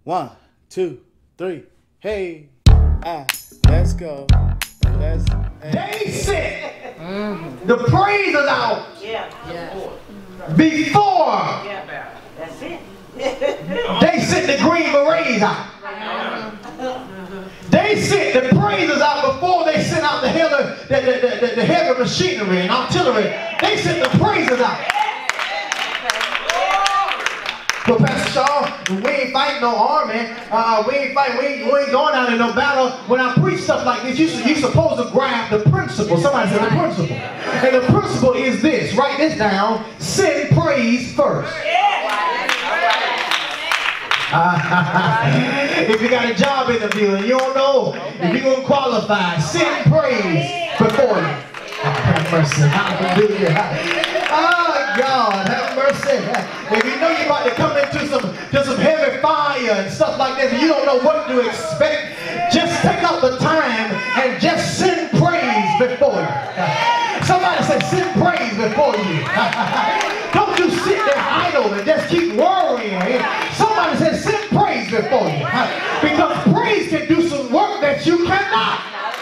1, 2, 3. Hey, let's go. Let's. They said the praise is out. Before That's it. they sent the Green Berets out. They sent the praises out before they sent out the heavy machinery and artillery. They sent the praises out. But Pastor Shaw, we ain't fighting no army. We ain't going out in no battle. When I preach stuff like this, you supposed to grab the principle. Somebody said the principle. And the principle is this. Write this down. Send praise first. If you got a job interview and you don't know if you're going to qualify, send praise before you. Have mercy. Hallelujah. Oh, God, have mercy. If you know you're about to come into some heavy fire and stuff like this, and you don't know what to expect, just take out the time and just send praise before you. Somebody say, send praise before you. Don't you sit there idle and just keep worrying. Somebody say, send praise before you. Because praise can do some work that you cannot.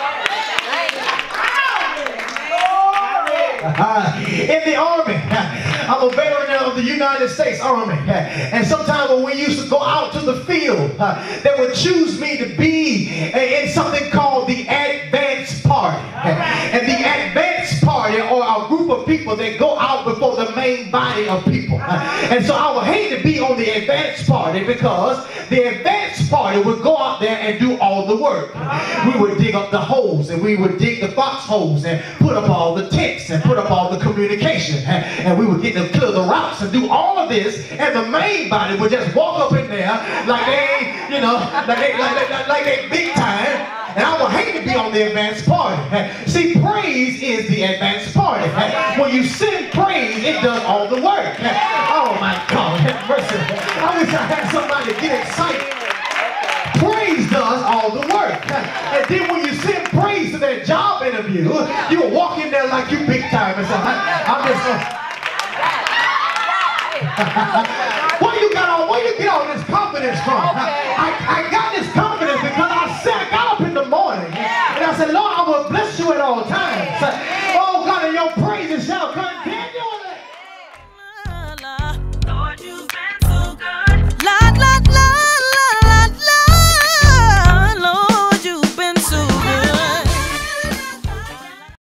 In the Army, I'm a veteran of the United States Army, and sometimes when we used to go out to the field, they would choose me to be in something called the advance party. And the advance party are a group of people that go out before the main body of people. And so I would hate to be on the advance party, because the advance party would go out there and do all the work. We would dig up the holes, and we would dig the foxholes and put up all the tents and put up all the communication, and we would get to clear the routes and do all of this, and the main body would just walk up in there like they ain't, you know, like they big time. And I would hate to be on the advanced party. See, praise is the advanced party. When you sing praise, it does all the work. Oh my God, have mercy. I wish I had somebody to get excited. Praise does all the work. And then when you send praise to that job interview, you will walk in there like you big time and say, I'm just where you get all this confidence from? I got this confidence because I got up in the morning and I said, Lord, I will bless you at all times. Oh God, and your praises shall come